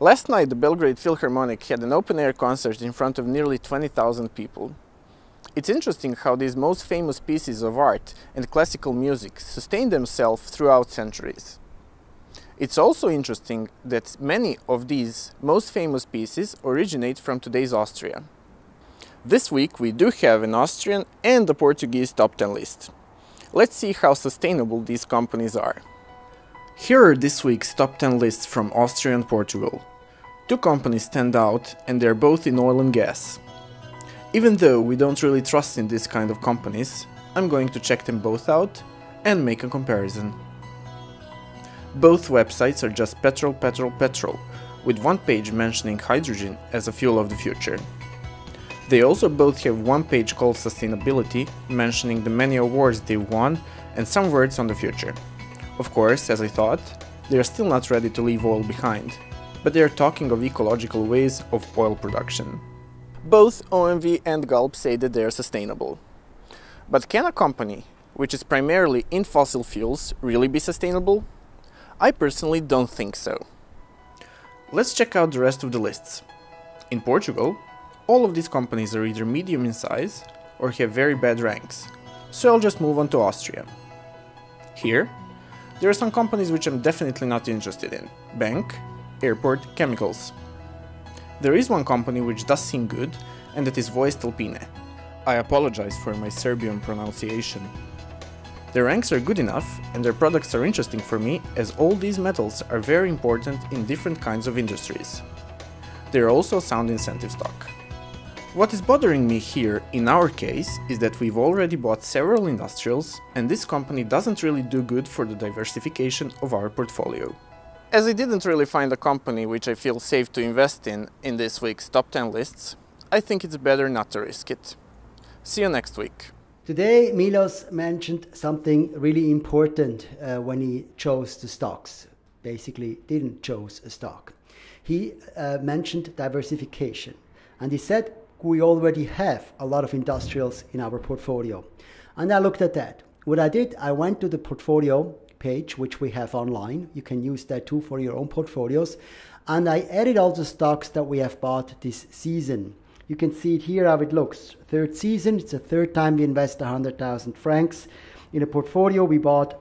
Last night, the Belgrade Philharmonic had an open-air concert in front of nearly 20,000 people. It's interesting how these most famous pieces of art and classical music sustain themselves throughout centuries. It's also interesting that many of these most famous pieces originate from today's Austria. This week we do have an Austrian and a Portuguese top 10 list. Let's see how sustainable these companies are. Here are this week's top 10 lists from Austria and Portugal. Two companies stand out, and they're both in oil and gas. Even though we don't really trust in this kind of companies, I'm going to check them both out and make a comparison. Both websites are just petrol, with one page mentioning hydrogen as a fuel of the future. They also both have one page called sustainability, mentioning the many awards they've won and some words on the future. Of course, as I thought, they are still not ready to leave oil behind, but they are talking of ecological ways of oil production. Both OMV and Galp say that they are sustainable. But can a company, which is primarily in fossil fuels, really be sustainable? I personally don't think so. Let's check out the rest of the lists. In Portugal, all of these companies are either medium in size or have very bad ranks, so I'll just move on to Austria. Here, there are some companies which I'm definitely not interested in: bank, airport, chemicals. There is one company which does seem good, and that is Voestalpine. I apologize for my Serbian pronunciation. Their ranks are good enough, and their products are interesting for me, as all these metals are very important in different kinds of industries. They are also sound incentive stock. What is bothering me here, in our case, is that we've already bought several industrials, and this company doesn't really do good for the diversification of our portfolio. As I didn't really find a company which I feel safe to invest in this week's top 10 lists, I think it's better not to risk it. See you next week. Today, Milos mentioned something really important when he chose the stocks. Basically, didn't choose a stock. He mentioned diversification, and he said we already have a lot of industrials in our portfolio. And I looked at that. What I did, I went to the portfolio page, which we have online. You can use that too for your own portfolios. And I added all the stocks that we have bought this season. You can see it here how it looks. Third season, it's the third time we invest 100,000 francs. In a portfolio we bought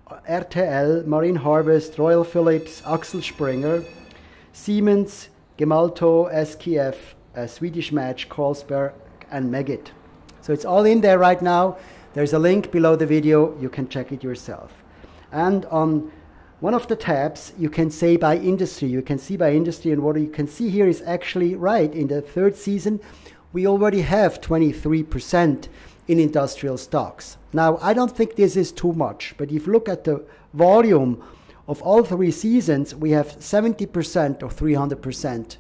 RTL, Marine Harvest, Royal Philips, Axel Springer, Siemens, Gemalto, SKF, Swedish Match, Carlsberg and Meggitt. So it's all in there right now. There's a link below the video, you can check it yourself. And on one of the tabs, you can say by industry. You can see by industry, and what you can see here is actually right. In the third season, we already have 23% in industrial stocks. Now, I don't think this is too much, but if you look at the volume of all three seasons, we have 70% or 300%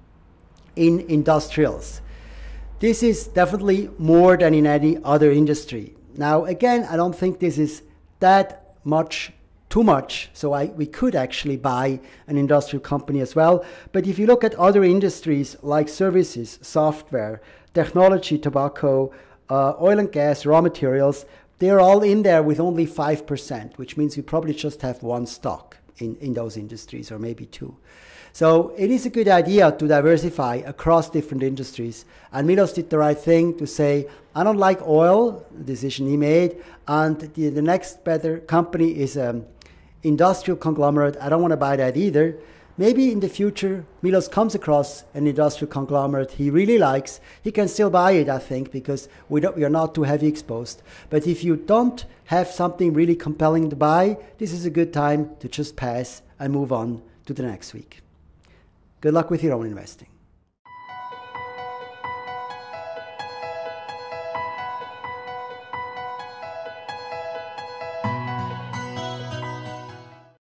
in industrials. This is definitely more than in any other industry. Now, again, I don't think this is that too much, so we could actually buy an industrial company as well. But if you look at other industries like services, software, technology, tobacco, oil and gas, raw materials, they're all in there with only 5%, which means we probably just have one stock in those industries, or maybe two. So it is a good idea to diversify across different industries. And Milos did the right thing to say, I don't like oil, the decision he made, and the next better company is an industrial conglomerate. I don't want to buy that either. Maybe in the future, Milos comes across an industrial conglomerate he really likes. He can still buy it, I think, because we are not too heavy exposed. But if you don't have something really compelling to buy, this is a good time to just pass and move on to the next week. Good luck with your own investing.